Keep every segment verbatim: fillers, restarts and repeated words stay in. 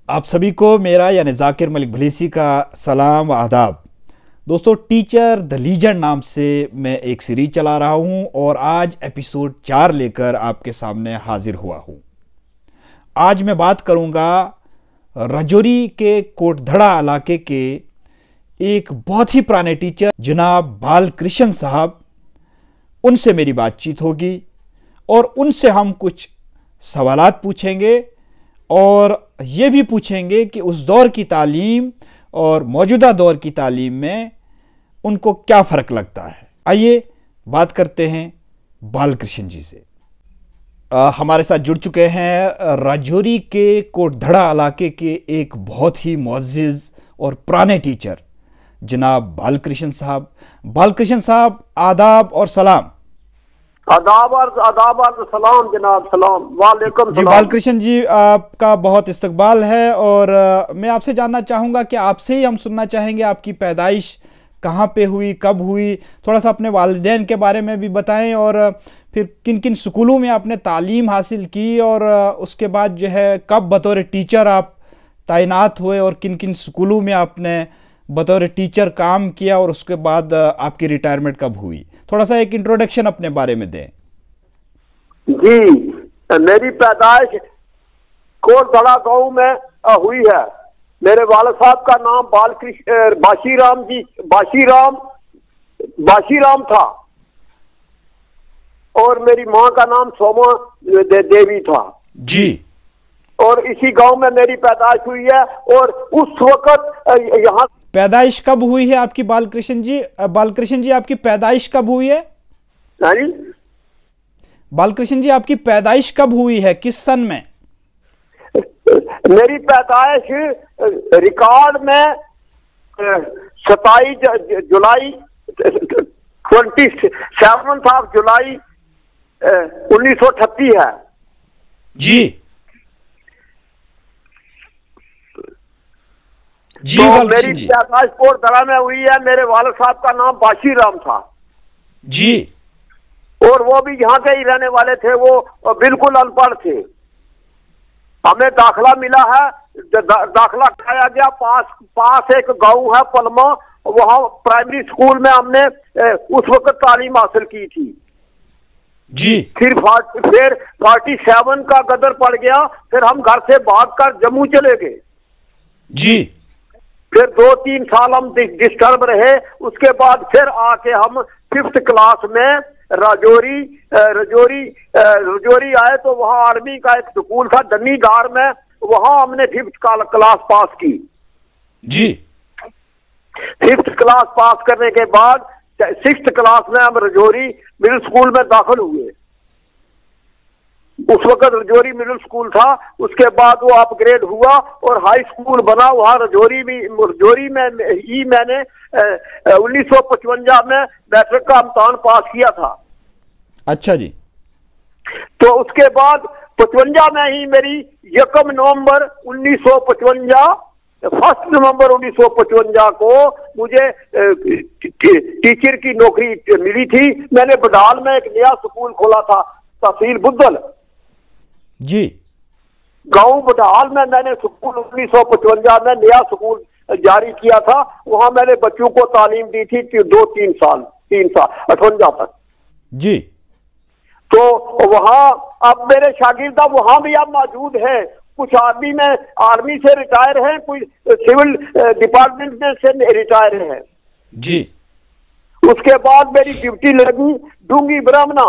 आप सभी को मेरा यानी जाकिर मलिक भलीसी का सलाम व आदाब। दोस्तों, टीचर द लीजेंड नाम से मैं एक सीरीज चला रहा हूं और आज एपिसोड चार लेकर आपके सामने हाजिर हुआ हूं। आज मैं बात करूंगा राजौरी के कोटधड़ा इलाके के एक बहुत ही पुराने टीचर जनाब बालकृष्ण साहब। उनसे मेरी बातचीत होगी और उनसे हम कुछ सवालात पूछेंगे और ये भी पूछेंगे कि उस दौर की तालीम और मौजूदा दौर की तालीम में उनको क्या फ़र्क लगता है। आइए बात करते हैं बालकृष्ण जी से। आ, हमारे साथ जुड़ चुके हैं राजौरी के कोटधड़ा इलाके के एक बहुत ही मुअज़्ज़िज़ और पुराने टीचर जनाब बालकृष्ण साहब। बालकृष्ण साहब, आदाब और सलाम। आदाब और आदाब और सलाम जनाब, सलाम वालेकुम जी। बालकृष्ण जी, आपका बहुत इस्तकबाल है और आ, मैं आपसे जानना चाहूँगा कि आपसे ही हम सुनना चाहेंगे आपकी पैदाइश कहाँ पे हुई, कब हुई, थोड़ा सा अपने वालिदैन के बारे में भी बताएं और फिर किन किन स्कूलों में आपने तालीम हासिल की और उसके बाद जो है कब बतौर टीचर आप तैनात हुए और किन किन स्कूलों में आपने बतौर टीचर काम किया और उसके बाद आपकी रिटायरमेंट कब हुई। थोड़ा सा एक इंट्रोडक्शन अपने बारे में दें। जी, मेरी पैदाइश कोटधड़ा गांव में हुई है। मेरे वाले साहब का नाम बालकृष्ण बाशीराम जी बाशीराम बाशीराम था और मेरी माँ का नाम सोमा दे, देवी था जी। और इसी गांव में मेरी पैदाइश हुई है। और उस वक्त यहाँ पैदाइश कब हुई है आपकी बालकृष्ण जी? बालकृष्ण जी, आपकी पैदाइश कब हुई है? नहीं, बालकृष्ण जी, आपकी पैदाइश कब हुई है, किस सन में? मेरी पैदाइश रिकॉर्ड में सताईस जुलाई ट्वेंटी सेवन्थ ऑफ जुलाई उन्नीस सौ अठत्तीस है जी। जी, तो मेरी पैदाइश कोटधड़ा में हुई है। मेरे वाले साहब का नाम बाशीराम था जी और वो भी यहाँ के ही रहने वाले थे। वो बिल्कुल अनपढ़ थे। हमें दाखला मिला है, दा, दाखला कराया गया। पास पास एक गांव है पलमा, वहाँ प्राइमरी स्कूल में हमने उस वक्त तालीम हासिल की थी जी। फिर फिर फोर्टी सेवन का गदर पड़ गया। फिर हम घर से भागकर जम्मू चले गए जी। फिर दो तीन साल हम डिस्टर्ब रहे। उसके बाद फिर आके हम फिफ्थ क्लास में राजौरी राजौरी राजौरी आए तो वहाँ आर्मी का एक स्कूल था दन्नीगार में, वहाँ हमने फिफ्थ क्लास पास की जी। फिफ्थ क्लास पास करने के बाद सिक्स्थ क्लास में हम राजौरी मिडिल स्कूल में दाखिल हुए। उस वक्त राजौरी मिडिल स्कूल था। उसके बाद वो अपग्रेड हुआ और हाई स्कूल बना। वहाँ राजौरी में राजौरी में ही मैंने उन्नीस सौ पचवंजा में मैट्रिक का इम्तहान पास किया था। अच्छा जी। तो उसके बाद पचवंजा में ही मेरी यकम नवंबर उन्नीस सौ पचवंजा फर्स्ट नवंबर उन्नीस सौ पचवंजा को मुझे टीचर की नौकरी मिली थी। मैंने बडाल में एक नया स्कूल खोला था, तहसील बुद्धल जी। गांव बडाल में मैंने स्कूल उन्नीस सौ पचवंजा में नया स्कूल जारी किया था। वहां मैंने बच्चों को तालीम दी थी दो तीन साल तीन साल अठवंजा तक जी। तो वहां अब मेरे शागिर्द वहां भी अब मौजूद है। कुछ आर्मी में आर्मी से रिटायर हैं, कुछ सिविल डिपार्टमेंट में से रिटायर हैं जी। उसके बाद मेरी ड्यूटी लगी डूंगी ब्राह्मणा,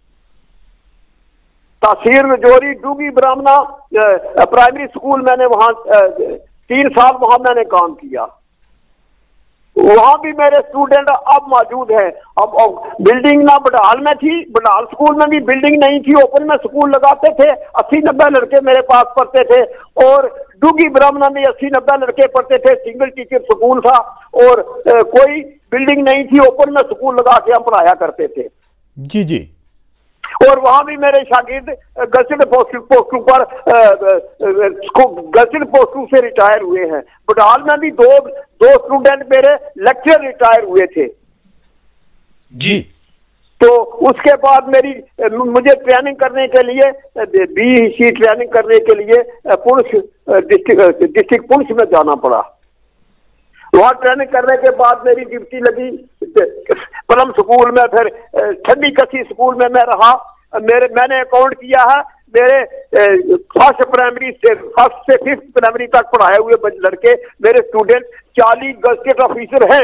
तहसील राजौरी डूंगी ब्राह्मणा प्राइमरी स्कूल। मैंने वहां तीन साल वहां मैंने काम किया। वहां भी मेरे स्टूडेंट अब मौजूद हैं। अब, अब बिल्डिंग ना बडाल में थी, बडाल स्कूल में भी बिल्डिंग नहीं थी, ओपन में स्कूल लगाते थे। अस्सी नब्बे लड़के मेरे पास पढ़ते थे और डूंगी ब्राह्मणा में अस्सी नब्बे लड़के पढ़ते थे। सिंगल टीचर स्कूल था और ए, कोई बिल्डिंग नहीं थी, ओपन में स्कूल लगा के हम पढ़ाया करते थे जी जी। और वहां भी मेरे शागिर्द गर्ल्स पोस्टों पर गर्ल्स पोस्टों से रिटायर हुए हैं। बडाल में भी दो दो स्टूडेंट मेरे लेक्चर रिटायर हुए थे जी। तो उसके बाद मेरी मुझे ट्रेनिंग करने के लिए बी सी ट्रेनिंग करने के लिए पुंछ डिस्ट्रिक्ट डिस्ट्रिक्ट पुंछ में जाना पड़ा। वहाँ ट्रेनिंग करने के बाद मेरी ड्यूटी लगी परम स्कूल में, फिर ठंडी कसी स्कूल में मैं रहा। मेरे मैंने अकाउंट किया है, मेरे फर्स्ट प्राइमरी से फर्स्ट से फिफ्थ प्राइमरी तक पढ़ाए हुए लड़के मेरे स्टूडेंट चालीस गजटेड ऑफिसर हैं।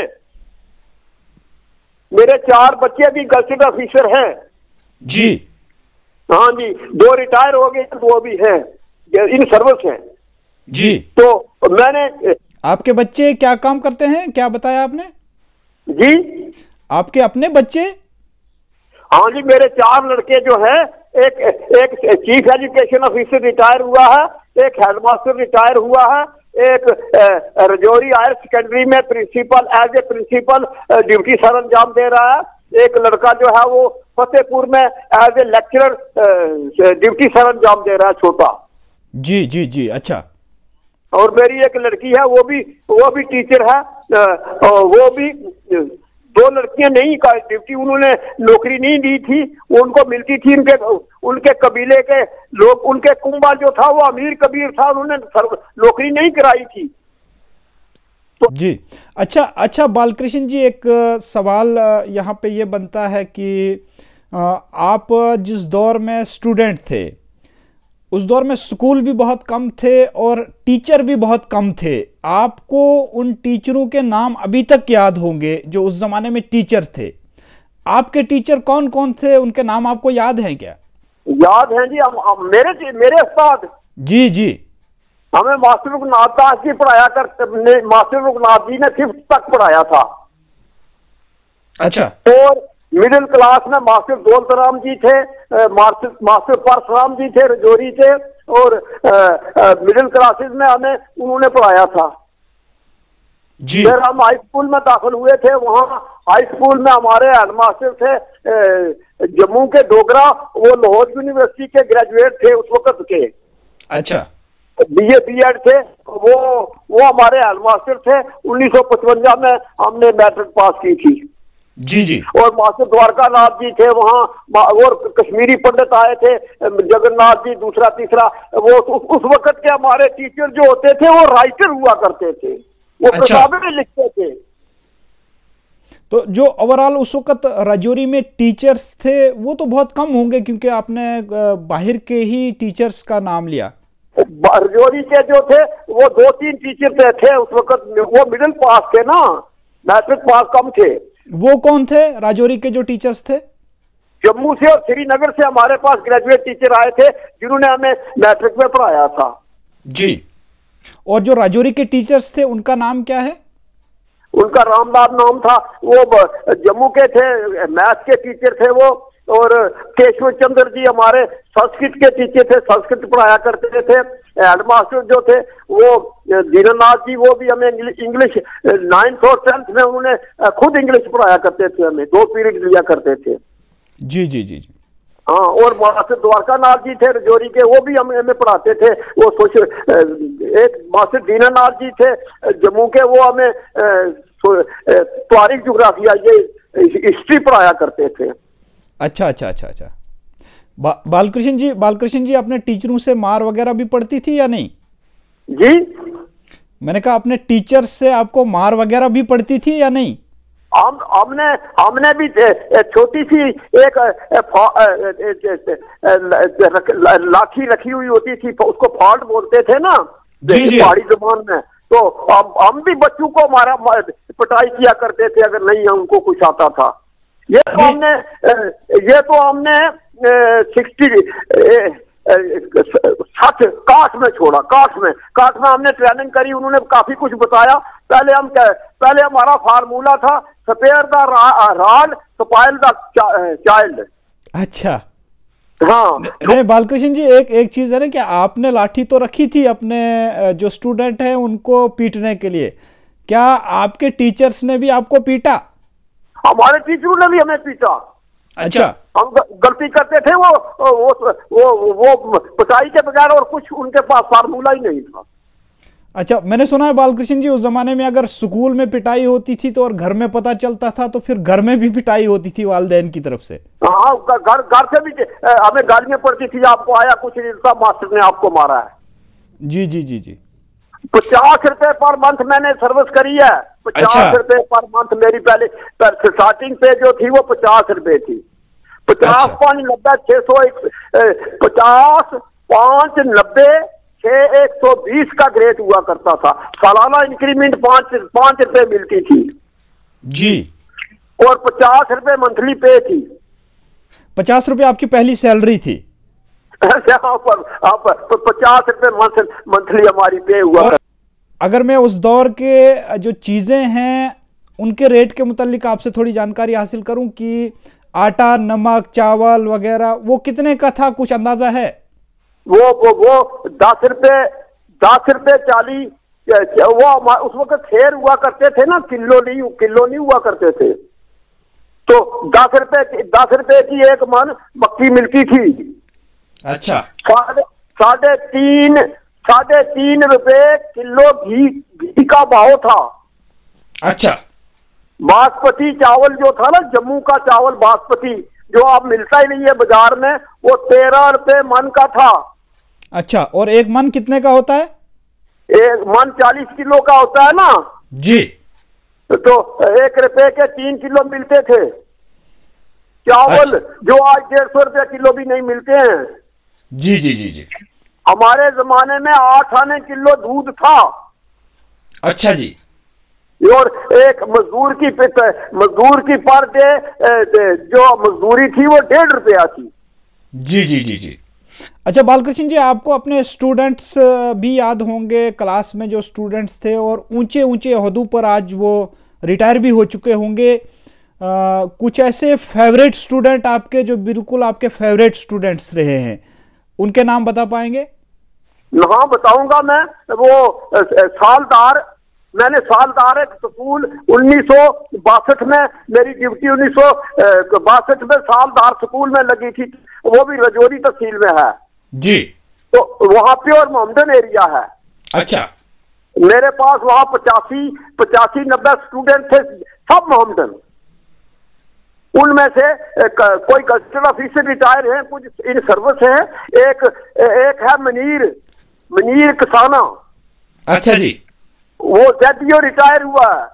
मेरे चार बच्चे भी गजटेड ऑफिसर हैं जी। हाँ जी, दो रिटायर हो गए, दो भी हैं, इन सर्विस हैं जी। तो मैंने आपके बच्चे क्या काम करते हैं, क्या बताया आपने जी? आपके अपने बच्चे? हाँ जी, मेरे चार लड़के जो हैं, एक एक चीफ एजुकेशन ऑफिसर रिटायर हुआ है, एक हेडमास्टर रिटायर हुआ है, एक रजौरी हायर सेकेंडरी में principal as a principal duty सर अंजाम दे रहा है, एक लड़का जो है वो फतेहपुर में एज ए लेक्चरर ड्यूटी सर अंजाम दे रहा है, छोटा। जी जी जी, अच्छा। और मेरी एक लड़की है, वो भी वो भी टीचर है, वो भी दो लड़कियां नहीं का ड्यूटी उन्होंने नौकरी नहीं दी थी, उनको मिलती थी उनके उनके कबीले के लोग, उनके कुंबा जो था वो अमीर कबीर था, उन्होंने नौकरी नहीं कराई थी तो जी। अच्छा अच्छा बालकृष्ण जी, एक सवाल यहाँ पे ये बनता है कि आप जिस दौर में स्टूडेंट थे उस दौर में स्कूल भी बहुत कम थे और टीचर भी बहुत कम थे। आपको उन टीचरों के नाम अभी तक याद होंगे जो उस जमाने में टीचर थे। आपके टीचर कौन कौन थे, उनके नाम आपको याद हैं क्या? याद हैं जी, हम, हम मेरे मेरे उस्ताद जी जी हमें मास्टर रघुनाथ दास जी पढ़ाया कर, मास्टर रघुनाथ जी ने फिफ्थ तक पढ़ाया था। अच्छा। और मिडिल क्लास में मास्टर दौलत राम जी थे, मास्टर मास्टर परशुराम जी थे, रजौरी थे, और मिडिल क्लासेस में हमें उन्होंने पढ़ाया था जी। फिर हम हाई स्कूल में दाखिल हुए थे, वहाँ हाई स्कूल में हमारे हेडमास्टर थे जम्मू के डोगरा, वो लाहौर यूनिवर्सिटी के ग्रेजुएट थे उस वक्त के। अच्छा। बीए बीएड थे वो वो हमारे हेडमास्टर थे। उन्नीस सौ पचवंजा में हमने मैट्रिक पास की थी जी जी। और मास्टर द्वारका नाथ जी थे वहाँ, और कश्मीरी पंडित आए थे, जगन्नाथ जी दूसरा तीसरा। वो उस, उस वक्त के हमारे टीचर जो होते थे वो राइटर हुआ करते थे, वो किताबें अच्छा। लिखते थे। तो जो ओवरऑल उस वक्त राजौरी में टीचर्स थे वो तो बहुत कम होंगे, क्योंकि आपने बाहर के ही टीचर्स का नाम लिया। राजौरी के जो थे वो दो तीन टीचर थे उस वक्त, वो मिडिल पास थे ना, मैट्रिक पास कम थे। वो कौन थे राजौरी के जो टीचर्स थे? जम्मू से और श्रीनगर से हमारे पास ग्रेजुएट टीचर आए थे जिन्होंने हमें मैट्रिक में पढ़ाया था जी। और जो राजौरी के टीचर्स थे उनका नाम क्या है? उनका रामदास नाम था, वो जम्मू के थे, मैथ के टीचर थे वो। और केशव चंद्र जी हमारे संस्कृत के टीचर थे, संस्कृत पढ़ाया करते थे। हेडमास्टर जो थे वो दीननाथ जी, वो भी हमें इंग्लिश नाइन्थ और टेंथ में उन्होंने खुद इंग्लिश पढ़ाया करते थे, हमें दो पीरियड लिया करते थे। जी जी जी जी। हाँ, और मास्टर द्वारका नाथ जी थे रजौरी के, वो भी हमें हमें पढ़ाते थे। वो सोशल एक मास्टर दीनानाथ जी थे जम्मू के, वो हमें तारीख ज्योग्राफिया ये हिस्ट्री पढ़ाया करते थे। अच्छा अच्छा अच्छा अच्छा। बा, बालकृष्ण जी बालकृष्ण जी अपने टीचरों से मार वगैरह भी पड़ती थी या नहीं? जी, मैंने कहा अपने टीचर से आपको मार वगैरह भी पड़ती थी या नहीं? हम हमने हमने भी छोटी सी एक लाठी रखी हुई होती थी, उसको फाल्ट बोलते थे ना पहाड़ी जबान में। तो हम हम भी बच्चों को हमारा पिटाई किया करते थे अगर नहीं उनको कुछ आता था। ये तो हमने ये तो हमने सिक्सटी साठ काठ में छोड़ा, काठ में काठ में हमने ट्रेनिंग करी, उन्होंने काफी कुछ बताया। पहले हम पहले हमारा फार्मूला था spare the rod spoil the child. अच्छा हाँ। नहीं बालकृष्ण जी, एक एक चीज है ना कि आपने लाठी तो रखी थी अपने जो स्टूडेंट हैं उनको पीटने के लिए, क्या आपके टीचर्स ने भी आपको पीटा? हमारे टीचरों ने भी हमें पीटा। अच्छा। हम गलती करते थे, वो वो वो वो पिटाई के बगैर और कुछ उनके पास फार्मूला ही नहीं था। अच्छा, मैंने सुना है बालकृष्ण जी, उस जमाने में अगर स्कूल में पिटाई होती थी तो और घर में पता चलता था तो फिर घर में भी पिटाई होती थी वालिदैन की तरफ से। हाँ, घर घर से भी हमें गालियां पड़ती थी, आपको आया कुछ नहीं, सब मास्टर ने आपको मारा है। जी जी जी जी। पचास रुपए पर मंथ मैंने सर्विस करी है। पचास रुपए पर मंथ मेरी पहले स्टार्टिंग पे जो थी वो पचास रुपए थी। पचास पाँच नब्बे छह सौ एक पचास पाँच नब्बे छह एक सौ बीस का ग्रेड हुआ करता था। सालाना इंक्रीमेंट पांच पांच रुपए मिलती थी जी, और पचास रुपए मंथली पे थी। पचास रुपए आपकी पहली सैलरी थी? यहाँ पर आप तो पचास रुपए मंथली हमारी पे हुआ। अगर मैं उस दौर के जो चीजें हैं उनके रेट के मुतालिक आपसे थोड़ी जानकारी हासिल करूं कि आटा, नमक, चावल वगैरह वो कितने का था, कुछ अंदाजा है? वो वो वो दस रुपए दस रुपए चालीस, वो उस वक्त खेर हुआ करते थे ना, किलो नहीं किलो नहीं हुआ करते थे। तो दस रुपए दस रुपए की एक मन मक्की मिलती थी। अच्छा। साढ़े साढ़े तीन साढ़े तीन रुपए किलो घी घी का भाव था। अच्छा। बासमती चावल जो था ना, जम्मू का चावल बासमती जो अब मिलता ही नहीं है बाजार में, वो तेरह रुपए मन का था। अच्छा, और एक मन कितने का होता है? एक मन चालीस किलो का होता है ना जी। तो एक रुपए के तीन किलो मिलते थे चावल। अच्छा। जो आज डेढ़ सौ रुपया किलो भी नहीं मिलते हैं। जी जी जी जी। हमारे जमाने में आठ आने किलो दूध था। अच्छा जी। और एक मजदूर की मजदूर की पर डे जो मजदूरी थी वो डेढ़ रुपया थी। जी जी जी जी। अच्छा बालकृष्ण जी, आपको अपने स्टूडेंट्स भी याद होंगे, क्लास में जो स्टूडेंट्स थे और ऊंचे ऊंचे ओहदों पर आज वो रिटायर भी हो चुके होंगे, आ, कुछ ऐसे फेवरेट स्टूडेंट आपके जो बिल्कुल आपके फेवरेट स्टूडेंट्स रहे हैं, उनके नाम बता पाएंगे? हाँ बताऊंगा मैं। वो सालदार, मैंने सालदार एक स्कूल उन्नीस सौ बासठ में मेरी ड्यूटी उन्नीस सौ बासठ में सालदार स्कूल में लगी थी, वो भी रजौरी तहसील में है जी। तो वहां प्योर मोहम्मदन एरिया है। अच्छा। मेरे पास वहां पचासी पचासी नब्बे स्टूडेंट थे, सब मोहम्मदन। उनमें से कोई गजटेड ऑफिसर रिटायर हैं, कुछ इन सर्विस हैं। एक एक है मनीर मनीर कसाना। अच्छा जी। वो जेडीओ रिटायर हुआ है,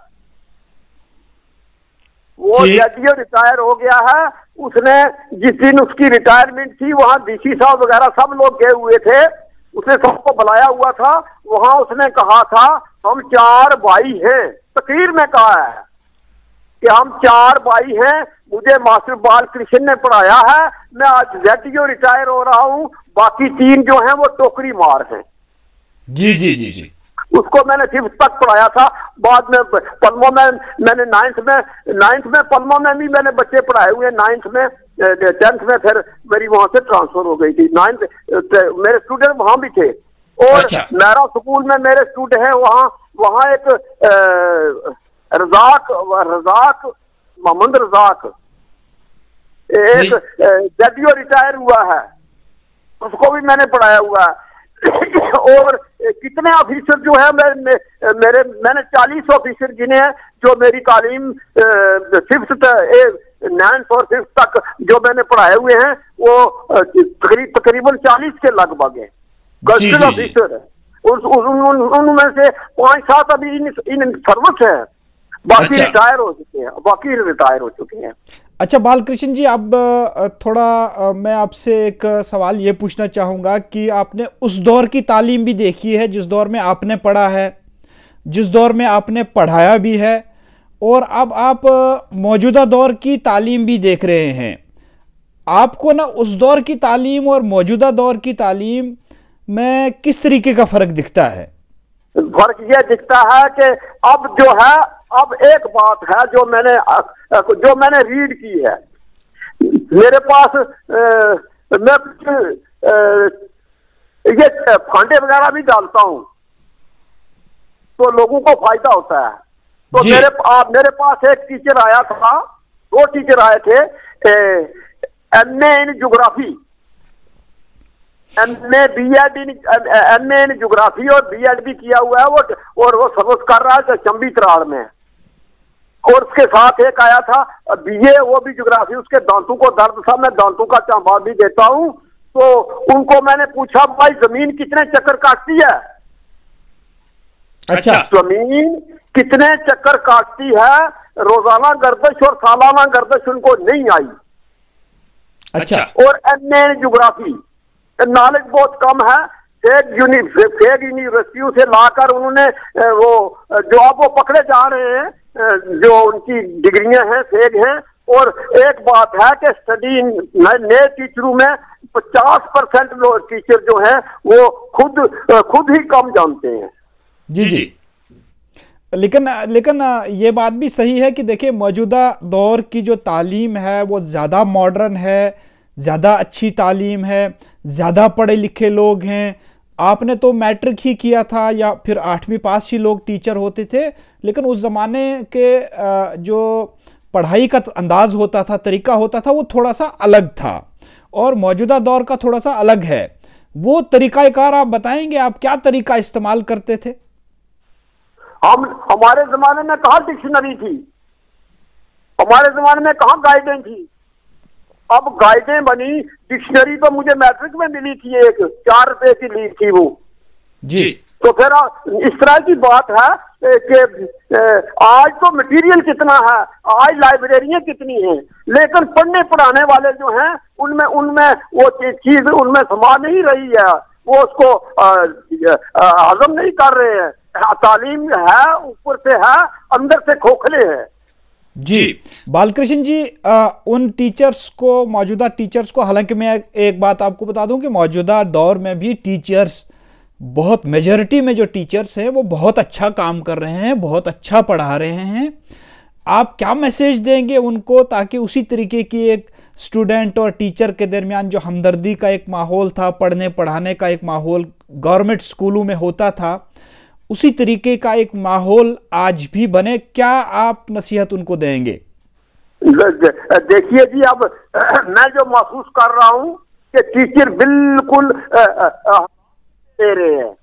वो जेडीओ रिटायर हो गया है। उसने जिस दिन उसकी रिटायरमेंट थी वहां डीसी साहब वगैरह सब लोग गए हुए थे, उसने सबको बुलाया हुआ था। वहां उसने कहा था हम चार भाई हैं, तकरीर में कहा है कि हम चार भाई हैं, मुझे मास्टर बालकृष्ण ने पढ़ाया है, मैं आज जेडीओ रिटायर हो रहा हूं, बाकी तीन जो हैं वो टोकरी मार हैं। जी जी जी जी। उसको मैंने फिफ्थ तक पढ़ाया था। बाद में पलमो में मैंने नाइन्थ में नाइन्थ में पलमो में भी मैंने बच्चे पढ़ाए हुए। नाइन्थ में टेंथ में फिर मेरी वहां से ट्रांसफर हो गई थी। नाइन्थ मेरे स्टूडेंट वहां भी थे। और अच्छा। मेरा स्कूल में मेरे स्टूडेंट हैं वहाँ वहाँ एक रजाक रजाक मोहम्मद रजाक एक जेडीओ रिटायर हुआ है, उसको भी मैंने पढ़ाया हुआ है। और कितने ऑफिसर जो है मैं, मेरे मैंने चालीस ऑफिसर गिने हैं जो मेरी तालीम फिफ्थ नाइन्थ और फिफ्थ तक जो मैंने पढ़ाए हुए हैं, वो तकरीब तकरीबन चालीस के लगभग है गजटेड ऑफिसर है। उनमें से पांच सात अभी इन, इन सर्विस है, बाकी अच्छा। रिटायर हो चुके हैं बाकी रिटायर हो चुके हैं। अच्छा बालकृष्ण जी, अब थोड़ा मैं आपसे एक सवाल ये पूछना चाहूँगा कि आपने उस दौर की तालीम भी देखी है जिस दौर में आपने पढ़ा है, जिस दौर में आपने पढ़ाया भी है, और अब आप मौजूदा दौर की तालीम भी देख रहे हैं। आपको ना उस दौर की तालीम और मौजूदा दौर की तालीम में किस तरीके का फ़र्क दिखता है? फर्क ये दिखता है कि अब जो है, अब एक बात है जो मैंने जो मैंने रीड की है, मेरे पास आ, मैं आ, ये फांडे वगैरह भी डालता हूँ तो लोगों को फायदा होता है। तो मेरे आ, मेरे पास एक टीचर आया था, दो टीचर आए थे, M A in geography. M A B Ed in M A in geography और बी एड भी किया हुआ है वो, और वो सर्विस कर रहा है चंबी तराड़ में। और उसके साथ एक आया था बीए, वो भी ज्योग्राफी, उसके दांतों को दर्द था, मैं दांतों का चांबा भी देता हूँ। तो उनको मैंने पूछा भाई जमीन कितने चक्कर काटती है? अच्छा, जमीन कितने चक्कर काटती है? रोजाना गर्दश और सालाना गर्दश उनको नहीं आई। अच्छा। और एम ए ज्योग्राफी नॉलेज बहुत कम है। फेक यूनि फेक यूनिवर्सिटियों से लाकर उन्होंने वो जो आप वो पकड़े जा रहे हैं, जो उनकी डिग्रियां हैं फेक हैं। और एक बात है कि स्टडी नए टीचरों में पचास परसेंट लोग टीचर जो हैं वो खुद खुद ही कम जानते हैं। जी जी। लेकिन लेकिन ये बात भी सही है कि देखिए मौजूदा दौर की जो तालीम है वो ज़्यादा मॉडर्न है, ज़्यादा अच्छी तालीम है, ज़्यादा पढ़े लिखे लोग हैं। आपने तो मैट्रिक ही किया था या फिर आठवीं पास ही लोग टीचर होते थे, लेकिन उस ज़माने के जो पढ़ाई का अंदाज़ होता था, तरीका होता था, वो थोड़ा सा अलग था और मौजूदा दौर का थोड़ा सा अलग है। वो तरीक़ाकार आप बताएंगे, आप क्या तरीका इस्तेमाल करते थे? हम हमारे ज़माने में कहाँ डिक्शनरी थी, हमारे ज़माने में कहाँ गाइडें थी। अब गाइडें बनी, डिक्शनरी तो मुझे मैट्रिक में मिली थी, एक चार रुपए की ली थी वो जी। तो फिर इस तरह की बात है कि आज तो मटेरियल कितना है, आज लाइब्रेरियां कितनी हैं, लेकिन पढ़ने पढ़ाने वाले जो हैं उनमें उनमें वो चीज उनमें समा नहीं रही है, वो उसको हजम नहीं कर रहे हैं। तालीम है ऊपर से है, अंदर से खोखले है। जी बालकृष्ण जी, आ, उन टीचर्स को, मौजूदा टीचर्स को, हालांकि मैं एक बात आपको बता दूं कि मौजूदा दौर में भी टीचर्स बहुत, मेजॉरिटी में जो टीचर्स हैं वो बहुत अच्छा काम कर रहे हैं, बहुत अच्छा पढ़ा रहे हैं। आप क्या मैसेज देंगे उनको ताकि उसी तरीके की एक स्टूडेंट और टीचर के दरमियान जो हमदर्दी का एक माहौल था, पढ़ने पढ़ाने का एक माहौल गवर्नमेंट स्कूलों में होता था, उसी तरीके का एक माहौल आज भी बने? क्या आप नसीहत उनको देंगे? देखिए जी, अब मैं जो महसूस कर रहा हूँ कि टीचर बिल्कुल दे रहे हैं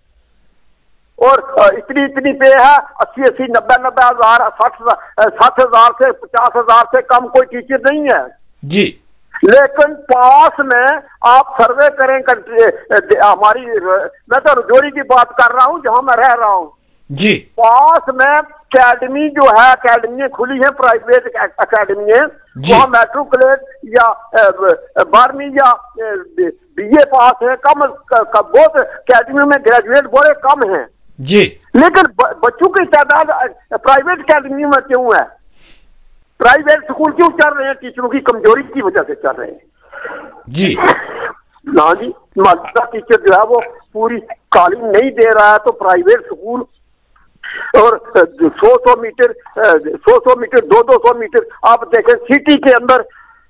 और इतनी इतनी पे है, अस्सी अस्सी नब्बे नब्बे हजार साठ साठ हजार से पचास हजार से कम कोई टीचर नहीं है जी। लेकिन पास में आप सर्वे करें कंट्री हमारी, मैं तो रजौरी की बात कर रहा हूँ जहां मैं रह रहा हूँ जी, पास में अकेडमी जो है, अकेडमी खुली है, प्राइवेट अकेडमी है, वहाँ मैट्रिकुलेट या बारहवीं या बीए पास है कम, बहुत अकेडमी में ग्रेजुएट बड़े कम हैं जी। लेकिन बच्चों की तादाद प्राइवेट अकेडमी में क्यों है? प्राइवेट स्कूल क्यों चल रहे हैं? टीचरों की कमजोरी की वजह से चल रहे हैं जी। ना जी, मौजूदा टीचर जो है वो पूरी तालीम नहीं दे रहा है, तो प्राइवेट स्कूल और सौ सौ मीटर सौ सौ मीटर दो दो सौ मीटर आप देखें सिटी के अंदर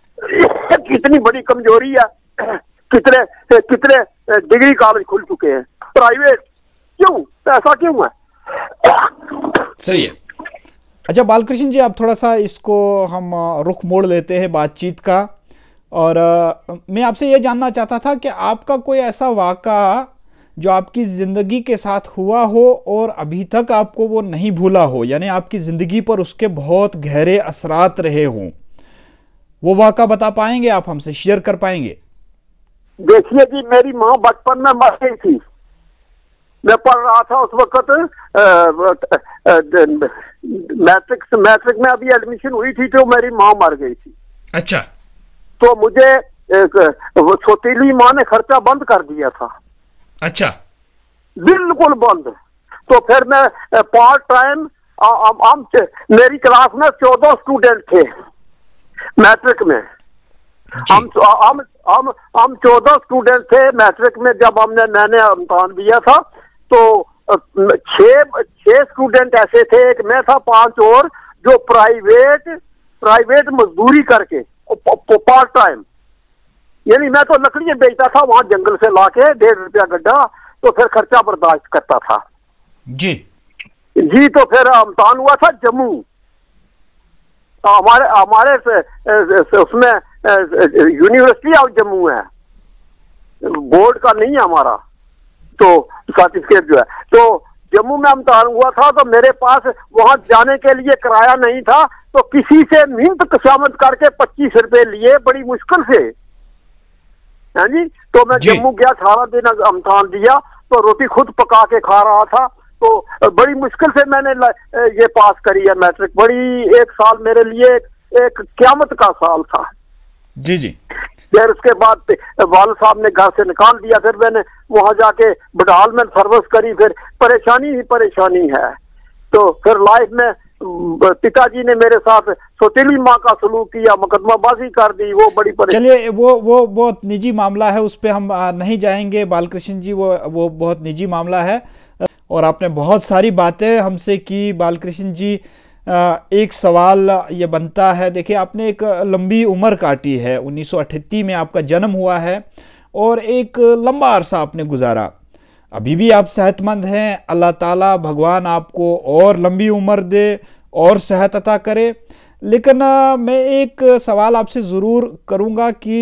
कितनी बड़ी कमजोरी है। कितने कितने डिग्री कॉलेज खुल चुके हैं प्राइवेट, क्यों? ऐसा क्यों है? सही है। अच्छा बालकृष्ण जी, आप थोड़ा सा इसको हम रुख मोड़ लेते हैं बातचीत का, और आ, मैं आपसे ये जानना चाहता था कि आपका कोई ऐसा वाक़ा जो आपकी ज़िंदगी के साथ हुआ हो और अभी तक आपको वो नहीं भूला हो, यानी आपकी ज़िंदगी पर उसके बहुत गहरे असरात रहे हों, वो वाक़ा बता पाएंगे आप हमसे, शेयर कर पाएंगे? देखिए जी, मेरी माँ बचपन में मर गई थी, मैं पढ़ रहा था उस वक्त, मैट्रिक मैट्रिक में अभी एडमिशन हुई थी तो मेरी माँ मर गई थी। अच्छा। तो मुझे सौतीली माँ ने खर्चा बंद कर दिया था। अच्छा। बिल्कुल बंद। तो फिर मैं पार्ट टाइम, हम मेरी क्लास में चौदह स्टूडेंट थे मैट्रिक में, हम हम हम हम चौदह स्टूडेंट थे मैट्रिक में। जब हमने मैंने इम्तहान दिया था तो छह छह स्टूडेंट ऐसे थे, एक मैं था, पांच और जो प्राइवेट प्राइवेट मजदूरी करके पार्ट टाइम, यानी मैं तो लकड़ियां बेचता था वहां जंगल से लाके, डेढ़ रुपया गड्ढा, तो फिर खर्चा बर्दाश्त करता था जी जी। तो फिर इम्तहान हुआ था जम्मू, तो हमारे हमारे उसमें यूनिवर्सिटी ऑफ जम्मू है, बोर्ड का नहीं है हमारा तो सर्टिफिकेट जो है। तो जम्मू में इम्तिहान हुआ था तो मेरे पास वहां जाने के लिए किराया नहीं था, तो किसी से मिन्नत खुशामद करके पच्चीस रुपए लिए बड़ी मुश्किल से, है जी। तो मैं जम्मू गया, अठारह दिन इम्तिहान दिया, तो रोटी खुद पका के खा रहा था। तो बड़ी मुश्किल से मैंने ये पास करी है मैट्रिक। बड़ी एक साल मेरे लिए एक, एक क्यामत का साल था जी जी। फिर उसके बाद वाल साहब ने घर से निकाल दिया, फिर मैंने वहां जाके बटाल में सर्विस करी, फिर परेशानी ही परेशानी है। तो फिर लाइफ में पिताजी ने मेरे साथ सौतेली माँ का सलूक किया, मुकदमाबाजी कर दी, वो बड़ी परेशानी। चलिए वो वो बहुत निजी मामला है, उस पर हम नहीं जाएंगे बालकृष्ण जी, वो वो बहुत निजी मामला है। और आपने बहुत सारी बातें हमसे की बालकृष्ण जी। एक सवाल ये बनता है, देखिए आपने एक लंबी उम्र काटी है, उन्नीस सौ अठहत्तर में आपका जन्म हुआ है और एक लंबा अरसा आपने गुजारा। अभी भी आप सेहतमंद हैं, अल्लाह ताला भगवान आपको और लंबी उम्र दे और सेहत अता करे। लेकिन मैं एक सवाल आपसे ज़रूर करूँगा कि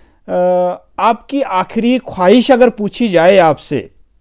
आपकी आखिरी ख्वाहिश अगर पूछी जाए आपसे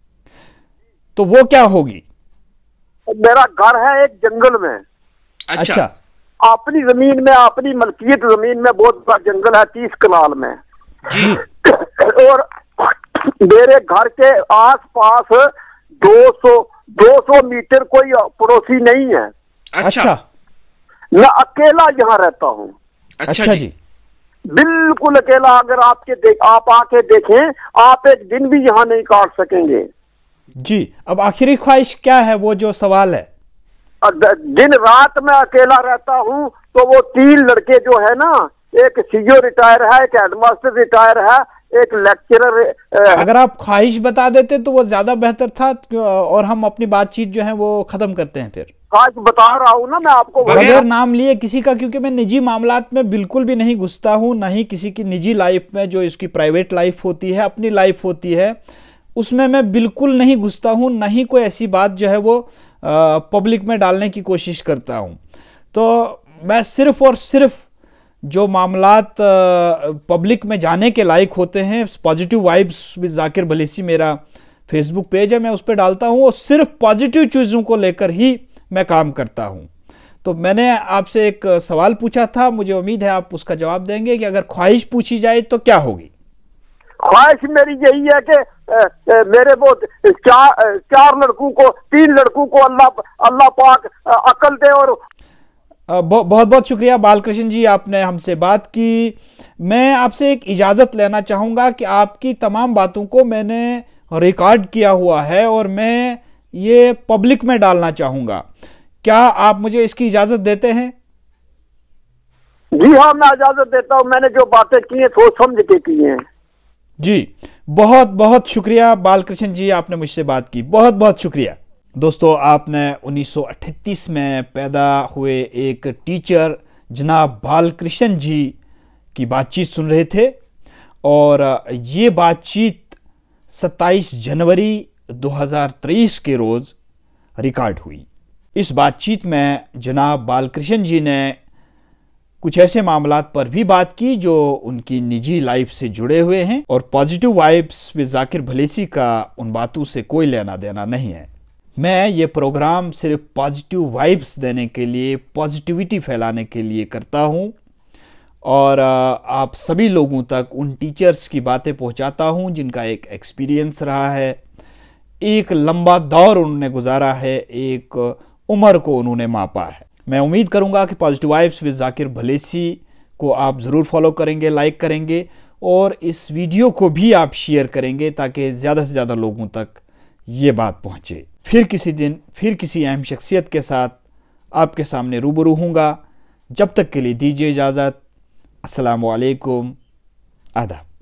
तो वो क्या होगी? मेरा घर है एक जंगल में। अच्छा। अपनी जमीन में, अपनी मलकियत जमीन में बहुत बड़ा जंगल है, तीस कनाल में जी। और मेरे घर के आस पास दो सौ दो सौ मीटर कोई पड़ोसी नहीं है। अच्छा। मैं अकेला यहाँ रहता हूँ। अच्छा जी। बिल्कुल अकेला। अगर आपके देख आप आके देखें, आप एक दिन भी यहाँ नहीं काट सकेंगे जी। अब आखिरी ख्वाहिश क्या है, वो जो सवाल है? दिन रात मैं अकेला रहता हूँ। तो वो तीन लड़के जो है ना, एक सीओ रिटायर है, एक हेडमास्टर रिटायर है, एक लेक्चरर। अगर आप ख्वाहिश बता देते तो वो ज्यादा बेहतर था, और हम अपनी बातचीत जो है वो खत्म करते हैं। फिर ख्वाहिश बता रहा हूँ ना मैं आपको, बगैर नाम लिए किसी का, क्योंकि मैं निजी मामलात में बिल्कुल भी नहीं घुसता हूँ, ना ही किसी की निजी लाइफ में, जो इसकी प्राइवेट लाइफ होती है, अपनी लाइफ होती है, उसमें मैं बिल्कुल नहीं घुसता हूँ, ना ही कोई ऐसी बात जो है वो पब्लिक में डालने की कोशिश करता हूँ। तो मैं सिर्फ और सिर्फ जो मामलात पब्लिक में जाने के लायक होते हैं, positive vibes with Zakir Bhalisi मेरा फेसबुक पेज है, मैं उस पर डालता हूँ और सिर्फ पॉजिटिव चीज़ों को लेकर ही मैं काम करता हूँ। तो मैंने आपसे एक सवाल पूछा था, मुझे उम्मीद है आप उसका जवाब देंगे कि अगर ख्वाहिश पूछी जाए तो क्या होगी? ख्वाहिश मेरी यही है कि मेरे वो चार चार लड़कों को, तीन लड़कों को अल्लाह अल्लाह पाक अकल दे। और बहुत बहुत शुक्रिया बालकृष्ण जी, आपने हमसे बात की। मैं आपसे एक इजाज़त लेना चाहूँगा कि आपकी तमाम बातों को मैंने रिकॉर्ड किया हुआ है और मैं ये पब्लिक में डालना चाहूँगा। क्या आप मुझे इसकी इजाज़त देते हैं? जी हाँ, मैं इजाज़त देता हूँ। मैंने जो बातें की हैं सोच समझ के की हैं। जी बहुत बहुत शुक्रिया बालकृष्ण जी, आपने मुझसे बात की, बहुत बहुत शुक्रिया। दोस्तों, आपने उन्नीस सौ अठतीस में पैदा हुए एक टीचर जनाब बालकृष्ण जी की बातचीत सुन रहे थे, और ये बातचीत सत्ताईस जनवरी दो हज़ार तेईस के रोज़ रिकॉर्ड हुई। इस बातचीत में जनाब बालकृष्ण जी ने कुछ ऐसे मामलात पर भी बात की जो उनकी निजी लाइफ से जुड़े हुए हैं, और positive vibes with Zakir Bhalisi का उन बातों से कोई लेना देना नहीं है। मैं ये प्रोग्राम सिर्फ पॉजिटिव वाइब्स देने के लिए, पॉजिटिविटी फैलाने के लिए करता हूँ, और आप सभी लोगों तक उन टीचर्स की बातें पहुँचाता हूँ जिनका एक एक्सपीरियंस रहा है, एक लंबा दौर उन्होंने गुजारा है, एक उम्र को उन्होंने मापा है। मैं उम्मीद करूंगा कि positive vibes with Zakir Bhalisi को आप ज़रूर फॉलो करेंगे, लाइक करेंगे, और इस वीडियो को भी आप शेयर करेंगे ताकि ज़्यादा से ज़्यादा लोगों तक ये बात पहुँचे। फिर किसी दिन फिर किसी अहम शख्सियत के साथ आपके सामने रूबरू हूँगा। जब तक के लिए दीजिए इजाज़त। अस्सलामु अलैकुम, आदाब।